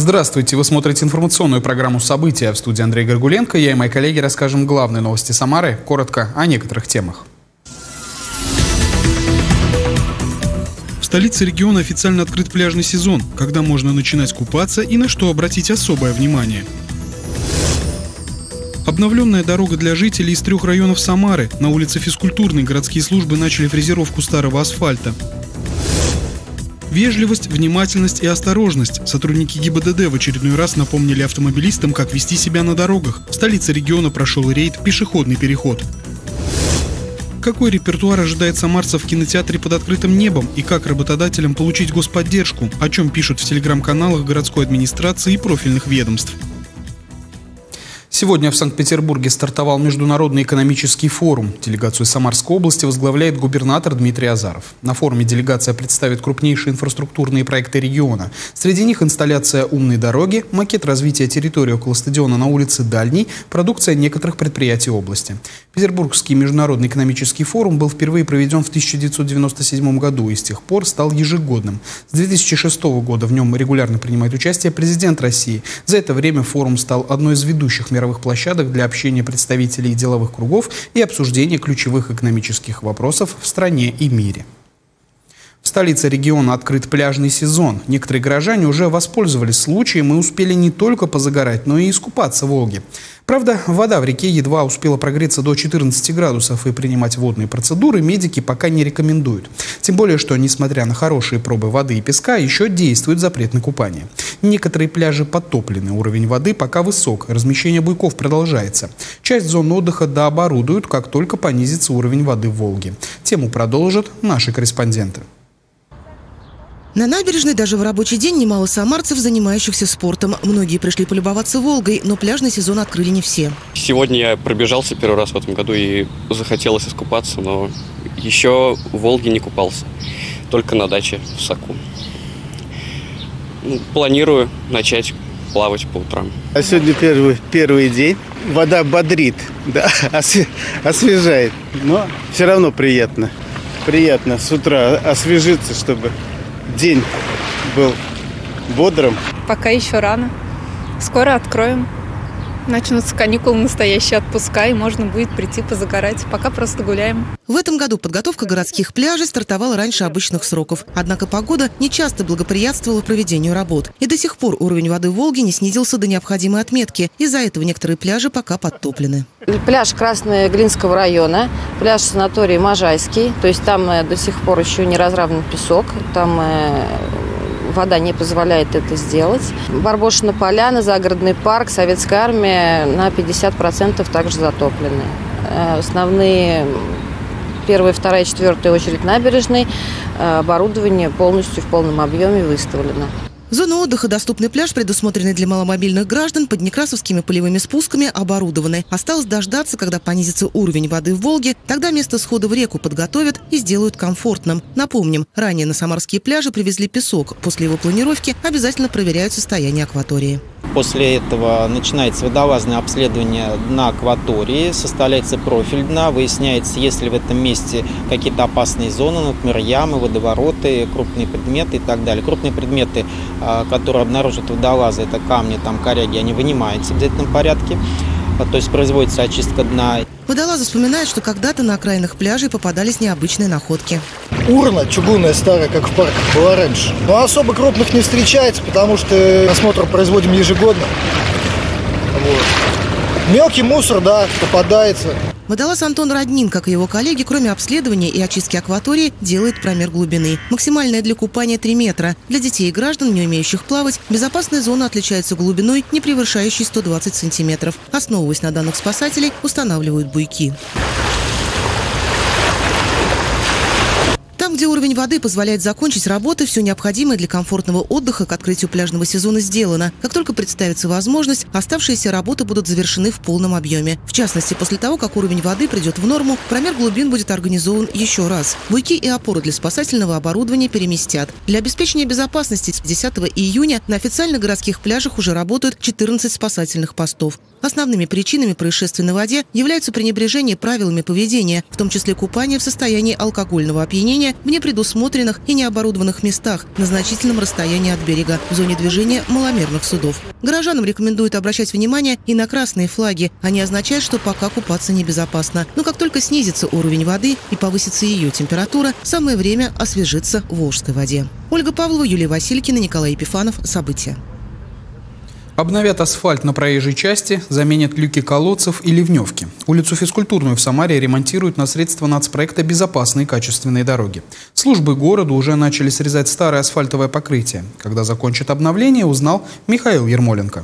Здравствуйте, вы смотрите информационную программу «События». В студии Андрей Горгуленко. Я и мои коллеги расскажем главные новости Самары, коротко о некоторых темах. В столице региона официально открыт пляжный сезон, когда можно начинать купаться и на что обратить особое внимание. Обновленная дорога для жителей из 3 районов Самары. На улице Физкультурной городские службы начали фрезеровку старого асфальта. Вежливость, внимательность и осторожность. Сотрудники ГИБДД в очередной раз напомнили автомобилистам, как вести себя на дорогах. В столице региона прошел рейд «Пешеходный переход». Какой репертуар ожидает самарцев в кинотеатре под открытым небом и как работодателям получить господдержку, о чем пишут в телеграм-каналах городской администрации и профильных ведомств. Сегодня в Санкт-Петербурге стартовал Международный экономический форум. Делегацию Самарской области возглавляет губернатор Дмитрий Азаров. На форуме делегация представит крупнейшие инфраструктурные проекты региона. Среди них инсталляция умной дороги, макет развития территории около стадиона на улице Дальней, продукция некоторых предприятий области. Петербургский Международный экономический форум был впервые проведен в 1997 году и с тех пор стал ежегодным. С 2006 года в нем регулярно принимает участие президент России. За это время форум стал одной из ведущих мировых площадок для общения представителей деловых кругов и обсуждения ключевых экономических вопросов в стране и мире. В столице региона открыт пляжный сезон. Некоторые горожане уже воспользовались случаем и успели не только позагорать, но и искупаться в Волге. Правда, вода в реке едва успела прогреться до 14 градусов, и принимать водные процедуры медики пока не рекомендуют. Тем более, что, несмотря на хорошие пробы воды и песка, еще действует запрет на купание. Некоторые пляжи подтоплены, уровень воды пока высок, размещение буйков продолжается. Часть зон отдыха дооборудуют, как только понизится уровень воды в Волге. Тему продолжат наши корреспонденты. На набережной даже в рабочий день немало самарцев, занимающихся спортом. Многие пришли полюбоваться Волгой, но пляжный сезон открыли не все. Сегодня я пробежался первый раз в этом году и захотелось искупаться, но еще в Волге не купался, только на даче в Саку. Планирую начать плавать по утрам. А сегодня первый день. Вода бодрит, да, освежает, но все равно приятно. Приятно с утра освежиться, чтобы день был бодрым. Пока еще рано. Скоро откроем. Начнутся каникулы, настоящие отпуска, и можно будет прийти позагорать. Пока просто гуляем. В этом году подготовка городских пляжей стартовала раньше обычных сроков. Однако погода не часто благоприятствовала проведению работ. И до сих пор уровень воды в Волге не снизился до необходимой отметки. Из-за этого некоторые пляжи пока подтоплены. Пляж Красноглинского района, пляж санаторий Можайский. То есть там до сих пор еще не разравнен песок. Там вода не позволяет это сделать. Барбошина поляна, загородный парк, Советская армия на 50% также затоплены. Основные 1-я, 2-я, 4-я очередь набережной, оборудование полностью в полном объеме выставлено. Зона отдыха «Доступный пляж», предусмотренный для маломобильных граждан, под некрасовскими полевыми спусками оборудованы. Осталось дождаться, когда понизится уровень воды в Волге, тогда место схода в реку подготовят и сделают комфортным. Напомним, ранее на самарские пляжи привезли песок. После его планировки обязательно проверяют состояние акватории. После этого начинается водолазное обследование дна акватории, составляется профиль дна, выясняется, есть ли в этом месте какие-то опасные зоны, например, ямы, водовороты, крупные предметы и так далее. Крупные предметы, которые обнаружат водолазы, это камни, коряги, они вынимаются в обязательном порядке, то есть производится очистка дна. Водолазы вспоминают, что когда-то на окраинах пляжей попадались необычные находки. Урна чугунная старая, как в парках была раньше. Но особо крупных не встречается, потому что осмотр производим ежегодно. Вот. Мелкий мусор, да, попадается. Водолаз Антон Роднин, как и его коллеги, кроме обследования и очистки акватории, делает промер глубины. Максимальная для купания 3 метра. Для детей и граждан, не умеющих плавать, безопасная зона отличается глубиной, не превышающей 120 сантиметров. Основываясь на данных спасателей, устанавливают буйки. Там, где уровень воды позволяет закончить работы, все необходимое для комфортного отдыха к открытию пляжного сезона сделано. Как только представится возможность, оставшиеся работы будут завершены в полном объеме. В частности, после того, как уровень воды придет в норму, промер глубин будет организован еще раз. Буйки и опоры для спасательного оборудования переместят. Для обеспечения безопасности с 10 июня на официальных городских пляжах уже работают 14 спасательных постов. Основными причинами происшествий на воде являются пренебрежение правилами поведения, в том числе купание в состоянии алкогольного опьянения в непредусмотренных и необорудованных местах на значительном расстоянии от берега, в зоне движения маломерных судов. Горожанам рекомендуют обращать внимание и на красные флаги. Они означают, что пока купаться небезопасно. Но как только снизится уровень воды и повысится ее температура, самое время освежиться в Волжской воде. Ольга Павлова, Юлия Василькина, Николай Епифанов. События. Обновят асфальт на проезжей части, заменят люки колодцев и ливневки. Улицу Физкультурную в Самаре ремонтируют на средства нацпроекта «Безопасные качественные дороги». Службы города уже начали срезать старое асфальтовое покрытие. Когда закончат обновление, узнал Михаил Ермоленко.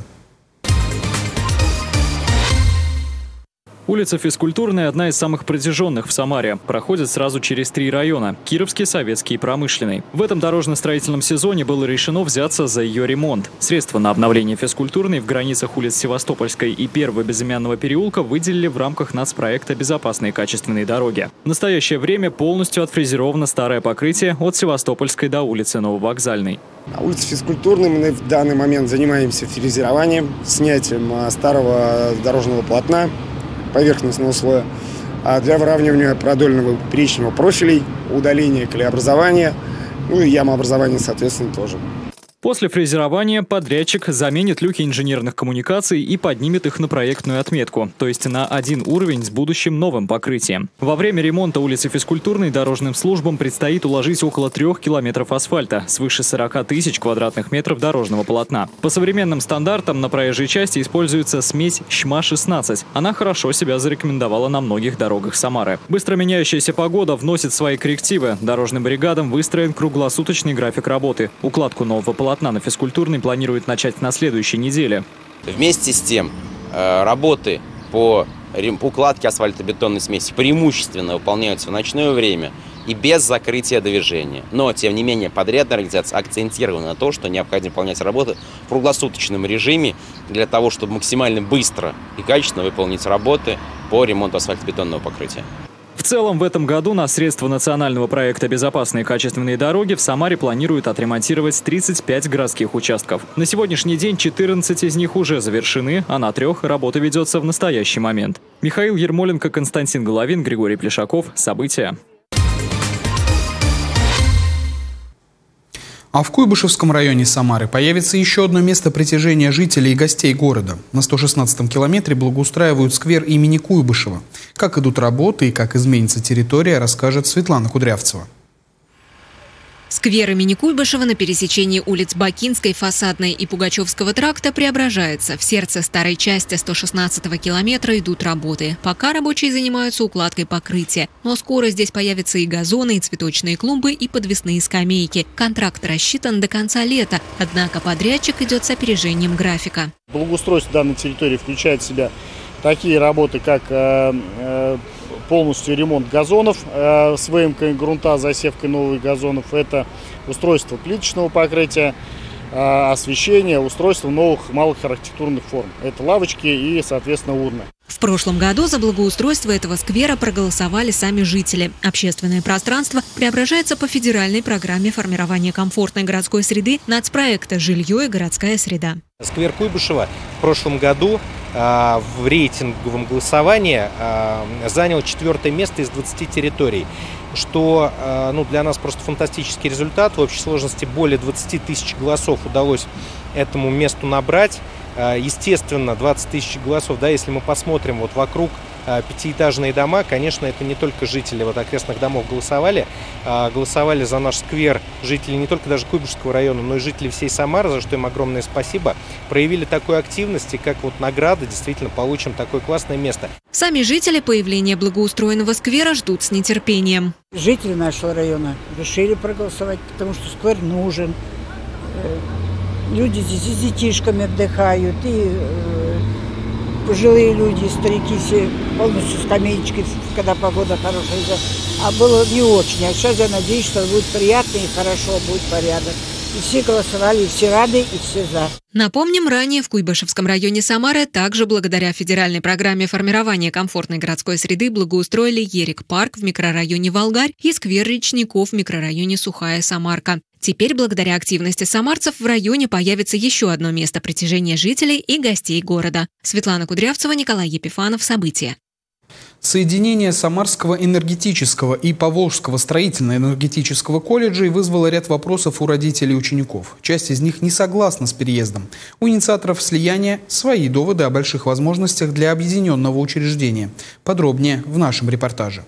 Улица Физкультурная – одна из самых протяженных в Самаре. Проходит сразу через 3 района – Кировский, Советский и Промышленный. В этом дорожно-строительном сезоне было решено взяться за ее ремонт. Средства на обновление Физкультурной в границах улиц Севастопольской и Первого безымянного переулка выделили в рамках нацпроекта «Безопасные качественные дороги». В настоящее время полностью отфрезеровано старое покрытие от Севастопольской до улицы Нововокзальной. На улице Физкультурной мы в данный момент занимаемся фрезерованием, снятием старого дорожного полотна, поверхностного слоя, а для выравнивания продольного и поперечного профилей, удаления клееобразования, ну и ямообразования, соответственно, тоже. После фрезерования подрядчик заменит люки инженерных коммуникаций и поднимет их на проектную отметку, то есть на один уровень с будущим новым покрытием. Во время ремонта улицы Физкультурной дорожным службам предстоит уложить около 3 километров асфальта, свыше 40 тысяч квадратных метров дорожного полотна. По современным стандартам на проезжей части используется смесь ЩМА-16. Она хорошо себя зарекомендовала на многих дорогах Самары. Быстро меняющаяся погода вносит свои коррективы. Дорожным бригадам выстроен круглосуточный график работы. Укладку нового полотна на Физкультурной планируют начать на следующей неделе. Вместе с тем, работы по укладке асфальтобетонной смеси преимущественно выполняются в ночное время и без закрытия движения. Но, тем не менее, подрядная организация акцентирована на то, что необходимо выполнять работы в круглосуточном режиме для того, чтобы максимально быстро и качественно выполнить работы по ремонту асфальтобетонного покрытия. В целом, в этом году на средства национального проекта «Безопасные качественные дороги» в Самаре планируют отремонтировать 35 городских участков. На сегодняшний день 14 из них уже завершены, а на 3 работа ведется в настоящий момент. Михаил Ермоленко, Константин Головин, Григорий Плешаков. События. А в Куйбышевском районе Самары появится еще одно место притяжения жителей и гостей города. На 116-м километре благоустраивают сквер имени Куйбышева. Как идут работы и как изменится территория, расскажет Светлана Кудрявцева. Сквер имени Куйбышева на пересечении улиц Бакинской, Фасадной и Пугачевского тракта преображается. В сердце старой части 116-го километра идут работы. Пока рабочие занимаются укладкой покрытия. Но скоро здесь появятся и газоны, и цветочные клумбы, и подвесные скамейки. Контракт рассчитан до конца лета. Однако подрядчик идет с опережением графика. Благоустройство данной территории включает в себя такие работы, как полностью ремонт газонов с выемкой грунта, засевкой новых газонов. Это устройство плиточного покрытия, освещение, устройство новых малых архитектурных форм. Это лавочки и, соответственно, урны. В прошлом году за благоустройство этого сквера проголосовали сами жители. Общественное пространство преображается по федеральной программе формирования комфортной городской среды нацпроекта «Жилье и городская среда». Сквер Куйбышева в прошлом году в рейтинговом голосовании занял 4-е место из 20 территорий, что для нас просто фантастический результат. В общей сложности более 20 тысяч голосов удалось этому месту набрать. Естественно, 20 тысяч голосов, если мы посмотрим вокруг, 5-этажные дома, конечно, это не только жители окрестных домов голосовали. Голосовали за наш сквер жители не только даже Куйбышевского района, но и жители всей Самары, за что им огромное спасибо. Проявили такую активность, и как награда действительно получим такое классное место. Сами жители появления благоустроенного сквера ждут с нетерпением. Жители нашего района решили проголосовать, потому что сквер нужен. Люди здесь с детишками отдыхают, и пожилые люди, старики все полностью скамеечки, когда погода хорошая. А было не очень. А сейчас я надеюсь, что будет приятно и хорошо, будет порядок. И все голосовали, и все рады, и все за. Напомним, ранее в Куйбышевском районе Самары также благодаря федеральной программе формирования комфортной городской среды благоустроили Ерик-парк в микрорайоне Волгарь и сквер речников в микрорайоне Сухая Самарка. Теперь, благодаря активности самарцев, в районе появится еще одно место притяжения жителей и гостей города. Светлана Кудрявцева, Николай Епифанов. События. Соединение Самарского энергетического и Поволжского строительно-энергетического колледжей вызвало ряд вопросов у родителей учеников. Часть из них не согласна с переездом. У инициаторов слияния свои доводы о больших возможностях для объединенного учреждения. Подробнее в нашем репортаже.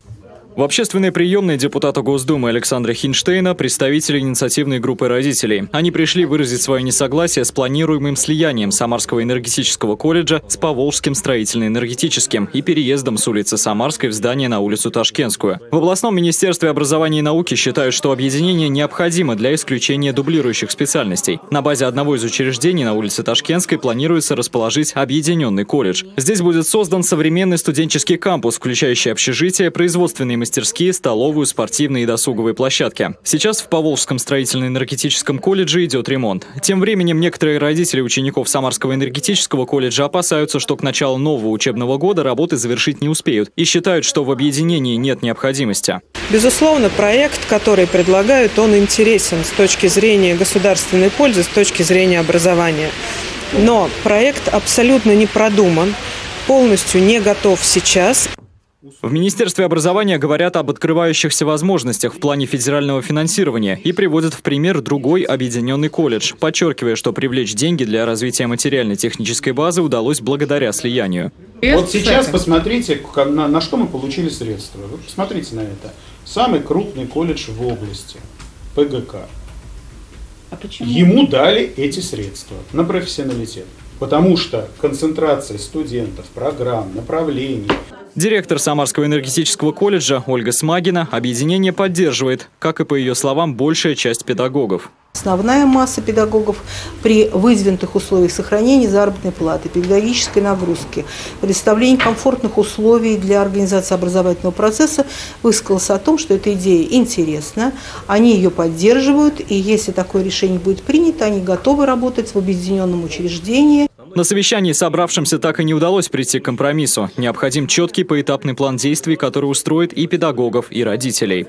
В общественной приемной депутата Госдумы Александра Хинштейна представители инициативной группы родителей. Они пришли выразить свое несогласие с планируемым слиянием Самарского энергетического колледжа с Поволжским строительно-энергетическим и переездом с улицы Самарской в здание на улицу Ташкентскую. В областном министерстве образования и науки считают, что объединение необходимо для исключения дублирующих специальностей. На базе одного из учреждений на улице Ташкентской планируется расположить объединенный колледж. Здесь будет создан современный студенческий кампус, включающий общежитие, производственные мастерские, столовую, спортивные и досуговые площадки. Сейчас в Поволжском строительно-энергетическом колледже идет ремонт. Тем временем некоторые родители учеников Самарского энергетического колледжа опасаются, что к началу нового учебного года работы завершить не успеют и считают, что в объединении нет необходимости. Безусловно, проект, который предлагают, он интересен с точки зрения государственной пользы, с точки зрения образования. Но проект абсолютно не продуман, полностью не готов сейчас. В Министерстве образования говорят об открывающихся возможностях в плане федерального финансирования и приводят в пример другой объединенный колледж, подчеркивая, что привлечь деньги для развития материально-технической базы удалось благодаря слиянию. Вот сейчас посмотрите, на что мы получили средства. Вы посмотрите на это. Самый крупный колледж в области, ПГК. А почему? Ему дали эти средства на профессионалитет. Потому что концентрация студентов, программ, направлений. Директор Самарского энергетического колледжа Ольга Смагина объединение поддерживает, как и, по ее словам, большая часть педагогов. Основная масса педагогов при выдвинутых условиях сохранения заработной платы, педагогической нагрузки, предоставления комфортных условий для организации образовательного процесса высказалась о том, что эта идея интересна, они ее поддерживают, и если такое решение будет принято, они готовы работать в объединенном учреждении. На совещании собравшимся так и не удалось прийти к компромиссу. Необходим четкий поэтапный план действий, который устроит и педагогов, и родителей.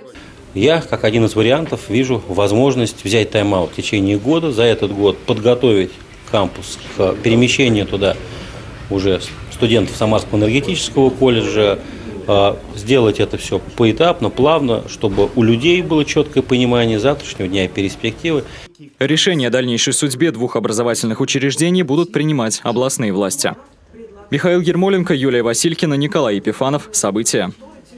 Я, как один из вариантов, вижу возможность взять тайм-аут в течение года, за этот год подготовить кампус к перемещению туда уже студентов Самарского энергетического колледжа, сделать это все поэтапно, плавно, чтобы у людей было четкое понимание завтрашнего дня и перспективы. Решение о дальнейшей судьбе двух образовательных учреждений будут принимать областные власти. Михаил Ермоленко, Юлия Василькина, Николай Епифанов. События.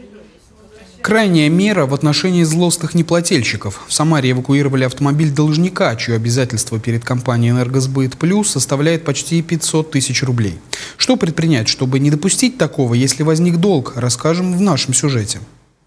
Крайняя мера в отношении злостных неплательщиков. В Самаре эвакуировали автомобиль должника, чье обязательство перед компанией «Энергосбыт Плюс» составляет почти 500 тысяч рублей. Что предпринять, чтобы не допустить такого, если возник долг, расскажем в нашем сюжете.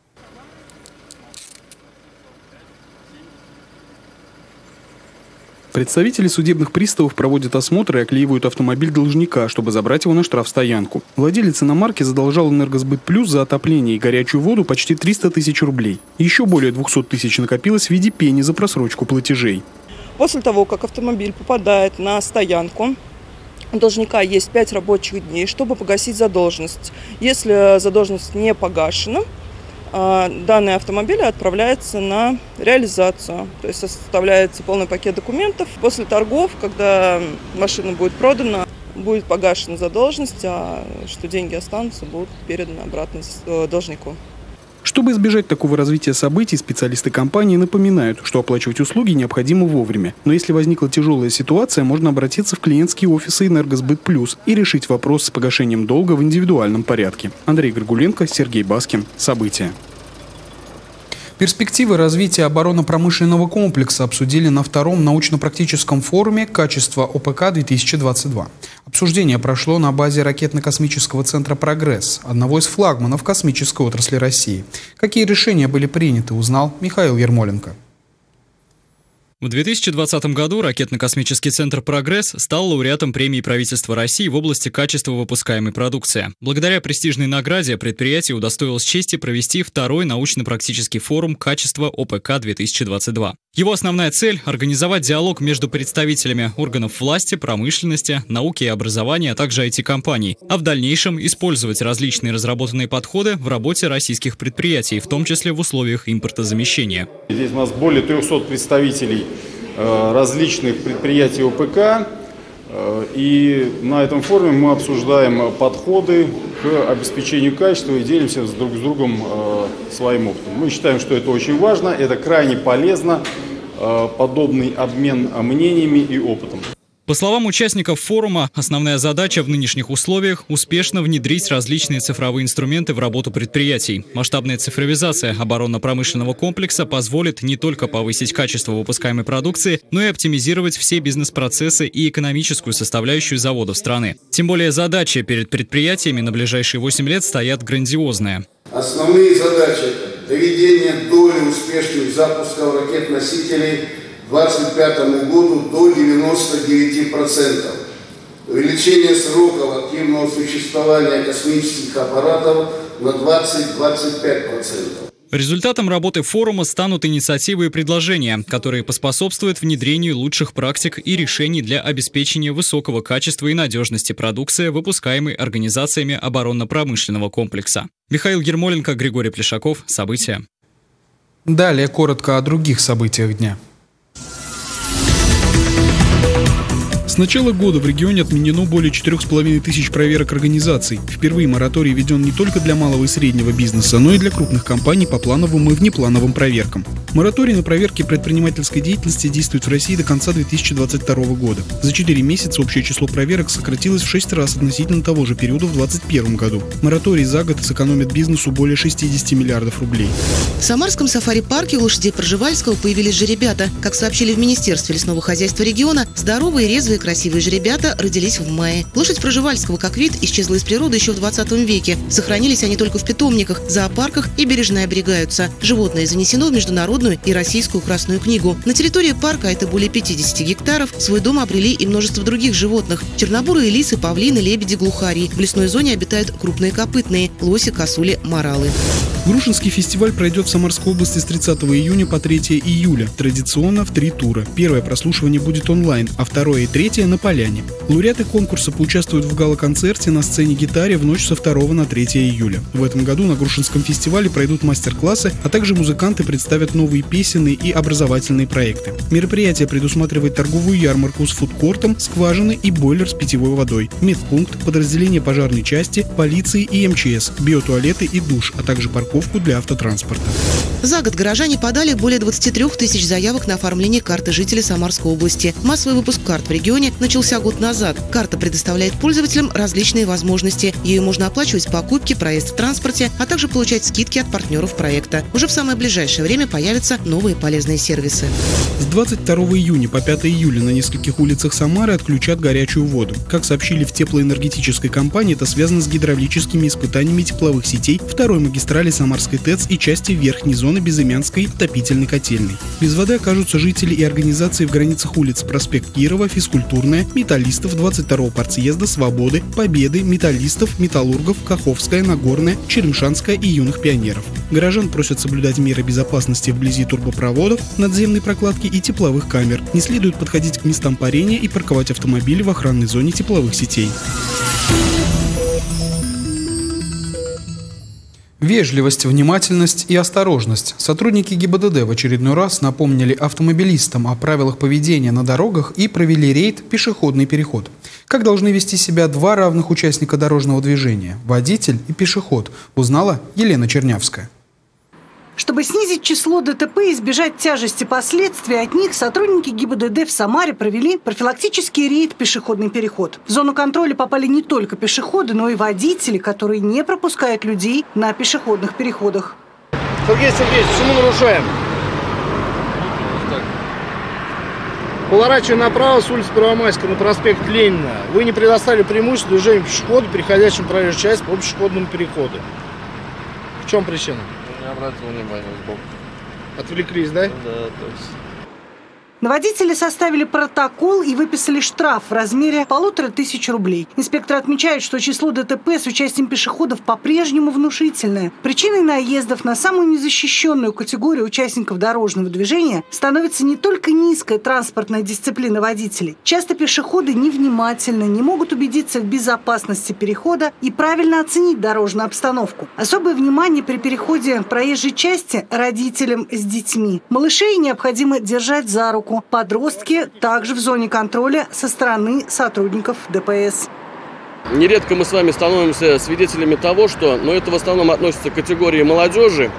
Представители судебных приставов проводят осмотр и оклеивают автомобиль должника, чтобы забрать его на штрафстоянку. Владелец иномарки задолжал «Энергосбыт Плюс» за отопление и горячую воду почти 300 тысяч рублей. Еще более 200 тысяч накопилось в виде пени за просрочку платежей. После того, как автомобиль попадает на стоянку, у должника есть 5 рабочих дней, чтобы погасить задолженность. Если задолженность не погашена, данный автомобиль отправляется на реализацию, то есть составляется полный пакет документов. После торгов, когда машина будет продана, будет погашена задолженность, а что деньги останутся, будут переданы обратно должнику. Чтобы избежать такого развития событий, специалисты компании напоминают, что оплачивать услуги необходимо вовремя. Но если возникла тяжелая ситуация, можно обратиться в клиентские офисы «Энергосбыт Плюс» и решить вопрос с погашением долга в индивидуальном порядке. Андрей Горгуленко, Сергей Баскин. События. Перспективы развития оборонно-промышленного комплекса обсудили на втором научно-практическом форуме «Качество ОПК-2022». Обсуждение прошло на базе ракетно-космического центра «Прогресс», одного из флагманов космической отрасли России. Какие решения были приняты, узнал Михаил Ермоленко. В 2020 году ракетно-космический центр «Прогресс» стал лауреатом премии правительства России в области качества выпускаемой продукции. Благодаря престижной награде предприятие удостоилось чести провести второй научно-практический форум «Качество ОПК-2022». Его основная цель – организовать диалог между представителями органов власти, промышленности, науки и образования, а также IT-компаний, а в дальнейшем использовать различные разработанные подходы в работе российских предприятий, в том числе в условиях импортозамещения. Здесь у нас более 300 представителей различных предприятий ОПК, и на этом форуме мы обсуждаем подходы к обеспечению качества и делимся друг с другом своим опытом. Мы считаем, что это очень важно, это крайне полезно, подобный обмен мнениями и опытом. По словам участников форума, основная задача в нынешних условиях – успешно внедрить различные цифровые инструменты в работу предприятий. Масштабная цифровизация оборонно-промышленного комплекса позволит не только повысить качество выпускаемой продукции, но и оптимизировать все бизнес-процессы и экономическую составляющую заводов страны. Тем более задачи перед предприятиями на ближайшие 8 лет стоят грандиозные. Основные задачи – доведение доли успешных запусков ракет-носителей к 2025 году до 99%. Увеличение сроков активного существования космических аппаратов на 20-25%. Результатом работы форума станут инициативы и предложения, которые поспособствуют внедрению лучших практик и решений для обеспечения высокого качества и надежности продукции, выпускаемой организациями оборонно-промышленного комплекса. Михаил Ермоленко, Григорий Плешаков. События. Далее коротко о других событиях дня. С начала года в регионе отменено более 4500 проверок организаций. Впервые мораторий введен не только для малого и среднего бизнеса, но и для крупных компаний по плановым и внеплановым проверкам. Мораторий на проверки предпринимательской деятельности действует в России до конца 2022 года. За 4 месяца общее число проверок сократилось в 6 раз относительно того же периода в 2021 году. Мораторий за год сэкономит бизнесу более 60 миллиардов рублей. В Самарском сафари-парке у лошадей Пржевальского появились жеребята. Как сообщили в Министерстве лесного хозяйства региона, здоровые, резвые, красивые жеребята родились в мае. Лошадь Пржевальского как вид исчезла из природы еще в 20 веке. Сохранились они только в питомниках, зоопарках и бережно оберегаются. Животное занесено в международную и российскую Красную книгу. На территории парка, это более 50 гектаров, свой дом обрели и множество других животных. Чернобурые лисы, павлины, лебеди, глухари. В лесной зоне обитают крупные копытные – лоси, косули, моралы. Грушинский фестиваль пройдет в Самарской области с 30 июня по 3 июля. Традиционно в 3 тура. Первое прослушивание будет онлайн, а второе и третье на поляне. Лауреаты конкурса поучаствуют в гала-концерте на сцене «Гитаре» в ночь со 2 на 3 июля. В этом году на Грушинском фестивале пройдут мастер-классы, а также музыканты представят новые песенные и образовательные проекты. Мероприятие предусматривает торговую ярмарку с фудкортом, скважины и бойлер с питьевой водой, медпункт, подразделение пожарной части, полиции и МЧС, биотуалеты и душ, а также парковку для автотранспорта. За год горожане подали более 23 тысяч заявок на оформление карты жителей Самарской области. Массовый выпуск карт в регионе начался год назад. Карта предоставляет пользователям различные возможности. Ею можно оплачивать покупки, проезд в транспорте, а также получать скидки от партнеров проекта. Уже в самое ближайшее время появятся новые полезные сервисы. С 22 июня по 5 июля на нескольких улицах Самары отключат горячую воду. Как сообщили в теплоэнергетической компании, это связано с гидравлическими испытаниями тепловых сетей второй магистрали Самарской ТЭЦ и части верхней зоны Безымянской отопительной котельной. Без воды окажутся жители и организации в границах улиц проспект Кирова, Физкультурная, Металлистов, 22-го партсъезда, Свободы, Победы, Металлистов, Металлургов, Каховская, Нагорная, Черемшанская и Юных пионеров. Горожан просят соблюдать меры безопасности вблизи трубопроводов, надземной прокладки и тепловых камер. Не следует подходить к местам парения и парковать автомобили в охранной зоне тепловых сетей. Вежливость, внимательность и осторожность. Сотрудники ГИБДД в очередной раз напомнили автомобилистам о правилах поведения на дорогах и провели рейд «Пешеходный переход». Как должны вести себя два равных участника дорожного движения – водитель и пешеход, узнала Елена Чернявская. Чтобы снизить число ДТП и избежать тяжести последствий от них, сотрудники ГИБДД в Самаре провели профилактический рейд «Пешеходный переход». В зону контроля попали не только пешеходы, но и водители, которые не пропускают людей на пешеходных переходах. Сергей Сергеевич, почему нарушаем? Поворачивая направо с улицы Первомайской на проспект Ленина, вы не предоставили преимущество движению пешеходу, переходящим проезжую часть по пешеходному переходу. В чем причина? Не обратил внимания сбоку. Отвлеклись, да? Да, точно. На водителя составили протокол и выписали штраф в размере 1500 рублей. Инспекторы отмечают, что число ДТП с участием пешеходов по-прежнему внушительное. Причиной наездов на самую незащищенную категорию участников дорожного движения становится не только низкая транспортная дисциплина водителей. Часто пешеходы невнимательны, не могут убедиться в безопасности перехода и правильно оценить дорожную обстановку. Особое внимание при переходе проезжей части родителям с детьми. Малышей необходимо держать за руку. Подростки также в зоне контроля со стороны сотрудников ДПС. Нередко мы с вами становимся свидетелями того, что, это в основном относится к категории молодежи,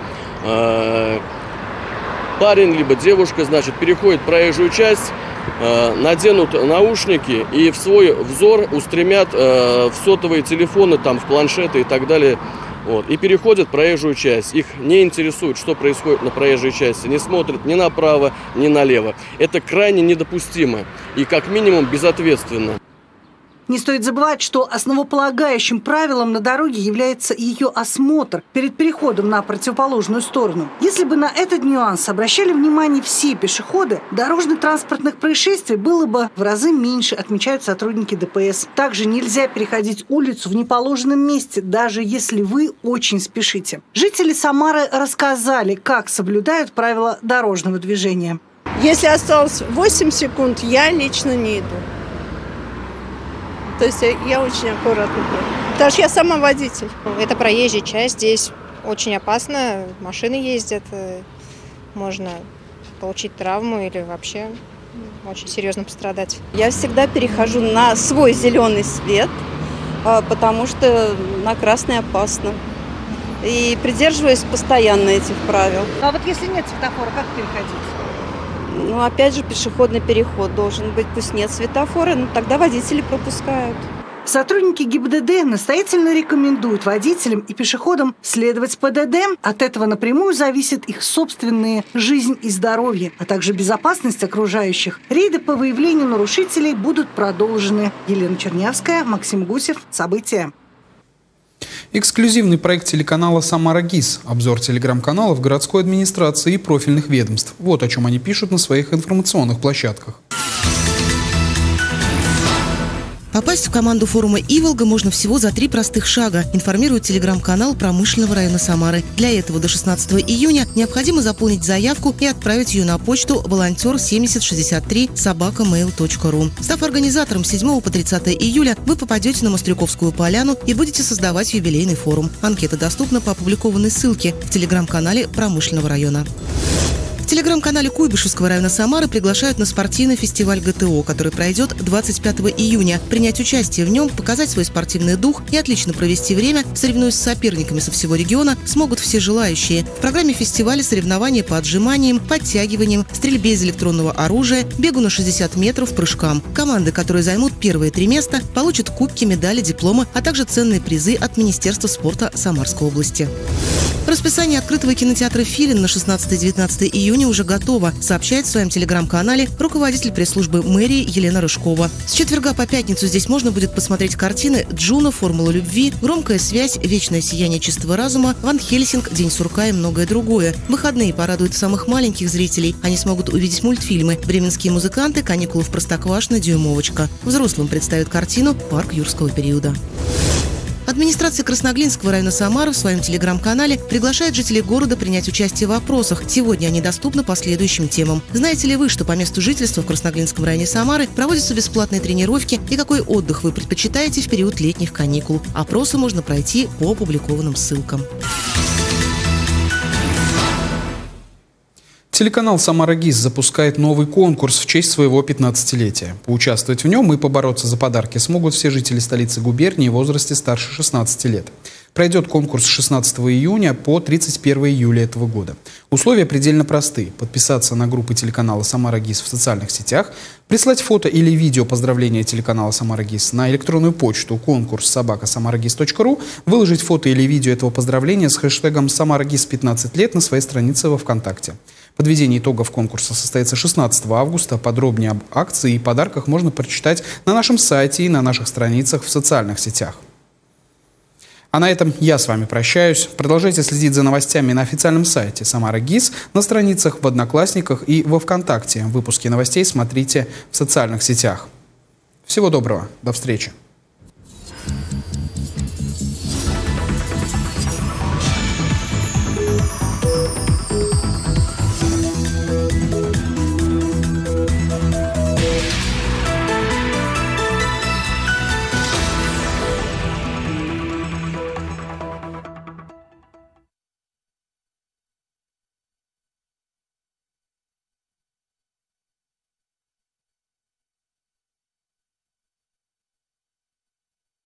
парень либо девушка, переходит проезжую часть, наденут наушники и в свой взор устремят в сотовые телефоны, в планшеты и так далее. И переходят проезжую часть. Их не интересует, что происходит на проезжей части. Не смотрят ни направо, ни налево. Это крайне недопустимо и как минимум безответственно. Не стоит забывать, что основополагающим правилом на дороге является ее осмотр перед переходом на противоположную сторону. Если бы на этот нюанс обращали внимание все пешеходы, дорожно-транспортных происшествий было бы в разы меньше, отмечают сотрудники ДПС. Также нельзя переходить улицу в неположенном месте, даже если вы очень спешите. Жители Самары рассказали, как соблюдают правила дорожного движения. Если осталось 8 секунд, я лично не иду. То есть я очень аккуратно. Потому что я сама водитель. Это проезжая часть. Здесь очень опасно. Машины ездят. Можно получить травму или вообще очень серьезно пострадать. Я всегда перехожу на свой зеленый свет, потому что на красный опасно. И придерживаюсь постоянно этих правил. А вот если нет светофора, как переходить? Опять же, пешеходный переход должен быть. Пусть нет светофора, но тогда водители пропускают. Сотрудники ГИБДД настоятельно рекомендуют водителям и пешеходам следовать ПДД. От этого напрямую зависит их собственная жизнь и здоровье, а также безопасность окружающих. Рейды по выявлению нарушителей будут продолжены. Елена Чернявская, Максим Гусев. События. Эксклюзивный проект телеканала «Самара ГИС». Обзор телеграм-каналов городской администрации и профильных ведомств. Вот о чем они пишут на своих информационных площадках. Попасть в команду форума «Иволга» можно всего за 3 простых шага, информирует телеграм-канал промышленного района Самары. Для этого до 16 июня необходимо заполнить заявку и отправить ее на почту volonter7063@mail.ru. Став организатором, с 7 по 30 июля вы попадете на Мострюковскую поляну и будете создавать юбилейный форум. Анкета доступна по опубликованной ссылке в телеграм-канале промышленного района. В телеграм-канале Куйбышевского района Самары приглашают на спортивный фестиваль ГТО, который пройдет 25 июня. Принять участие в нем, показать свой спортивный дух и отлично провести время, соревнуясь с соперниками со всего региона, смогут все желающие. В программе фестиваля соревнования по отжиманиям, подтягиваниям, стрельбе из электронного оружия, бегу на 60 метров, прыжкам. Команды, которые займут первые 3 места, получат кубки, медали, дипломы, а также ценные призы от Министерства спорта Самарской области. Расписание открытого кинотеатра «Филин» на 16-19 июня уже готово, сообщает в своем телеграм-канале руководитель пресс-службы мэрии Елена Рыжкова. С четверга по пятницу здесь можно будет посмотреть картины «Джуна», «Формула любви», «Громкая связь», «Вечное сияние чистого разума», «Ван Хельсинг», «День сурка» и многое другое. Выходные порадуют самых маленьких зрителей. Они смогут увидеть мультфильмы «Бременские музыканты», «Каникулы в Простоквашино», «Дюймовочка». Взрослым представят картину «Парк юрского периода». Администрация Красноглинского района Самары в своем телеграм-канале приглашает жителей города принять участие в опросах. Сегодня они доступны по следующим темам. Знаете ли вы, что по месту жительства в Красноглинском районе Самары проводятся бесплатные тренировки и какой отдых вы предпочитаете в период летних каникул? Опросы можно пройти по опубликованным ссылкам. Телеканал «Самара ГИС» запускает новый конкурс в честь своего 15-летия. Поучаствовать в нем и побороться за подарки смогут все жители столицы губернии в возрасте старше 16 лет. Пройдет конкурс с 16 июня по 31 июля этого года. Условия предельно просты. Подписаться на группы телеканала «Самара ГИС» в социальных сетях, прислать фото или видео поздравления телеканала «Самара ГИС» на электронную почту конкурс@samaragis.ru, выложить фото или видео этого поздравления с хэштегом «Самара ГИС 15 лет» на своей странице во ВКонтакте. Подведение итогов конкурса состоится 16 августа. Подробнее об акции и подарках можно прочитать на нашем сайте и на наших страницах в социальных сетях. А на этом я с вами прощаюсь. Продолжайте следить за новостями на официальном сайте «Самара ГИС», на страницах в Одноклассниках и во ВКонтакте. Выпуски новостей смотрите в социальных сетях. Всего доброго. До встречи.